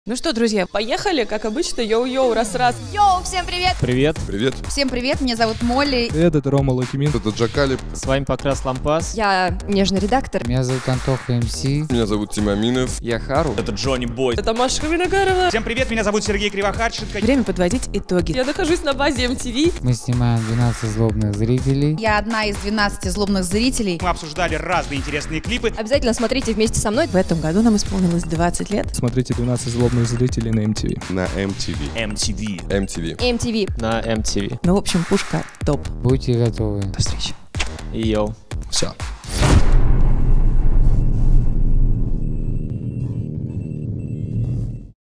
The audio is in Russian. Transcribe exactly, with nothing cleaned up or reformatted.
Ну что, друзья, поехали, как обычно, йоу-йоу, раз-раз. Йоу, всем привет! Привет. Привет. Всем привет, меня зовут Молли. Привет, это Рома Лакимин. Это Джакали. С вами Покрас Лампас. Я нежный редактор. Меня зовут Антоха МС. Меня зовут Тима Аминов. Я Хару. Это Джонни Бой. Это Маша Виноградова. Всем привет, меня зовут Сергей Кривохарченко. Время подводить итоги. Я нахожусь на базе эм ти ви. Мы снимаем двенадцать злобных зрителей. Я одна из двенадцати злобных зрителей. Мы обсуждали разные интересные клипы. Обязательно смотрите вместе со мной. В этом году нам исполнилось двадцать лет. Смотрите двенадцать злобных зрителей на эм ти ви. На эм ти ви. эм ти ви. эм ти ви. эм ти ви. На эм ти ви. Ну, в общем, пушка топ. Будьте готовы. До встречи. Йоу. Все.